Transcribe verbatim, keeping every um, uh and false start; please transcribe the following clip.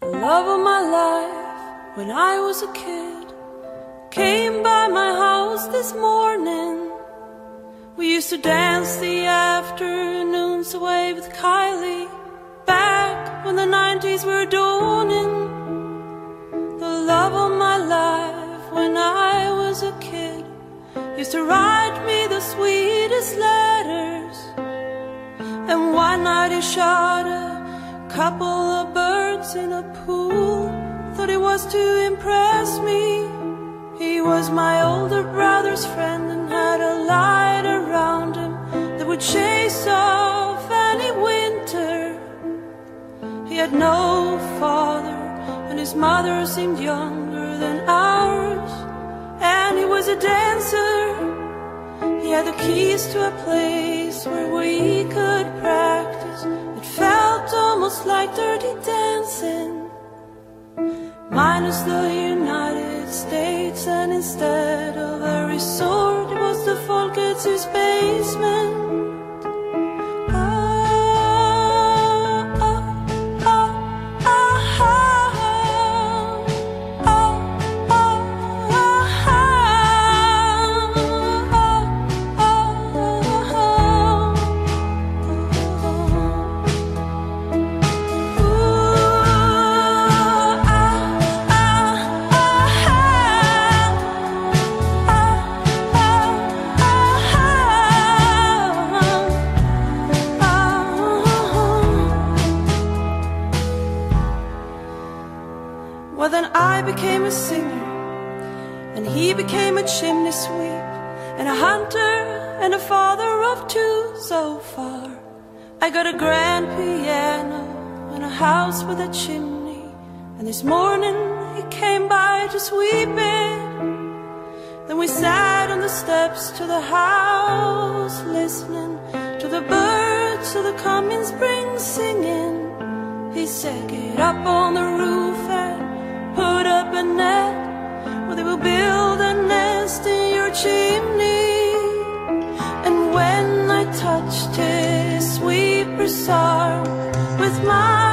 The love of my life when I was a kid came by my house this morning. We used to dance the afternoons away with Kylie, back when the nineties were dawning. The love of my life when I was a kid used to write me the sweetest letters. And one night he shot a couple of birds in a pool, thought it was to impress me. He was my older brother's friend and had a light around him that would chase off any winter. He had no father and his mother seemed younger than ours. And he was a dancer. He had the keys to a place where we could practice. It felt almost like dirty dancing, minus the United States. And instead of a resort, it was the Folkets' basement. Well, then I became a singer, and he became a chimney sweep, and a hunter, and a father of two so far. I got a grand piano, and a house with a chimney, and this morning he came by to sweep it. Then we sat on the steps to the house, listening to the birds of the coming spring singing. He said, get up on the roof and put up a net, where they will build a nest in your chimney. And when I touched his sweeper's arm with my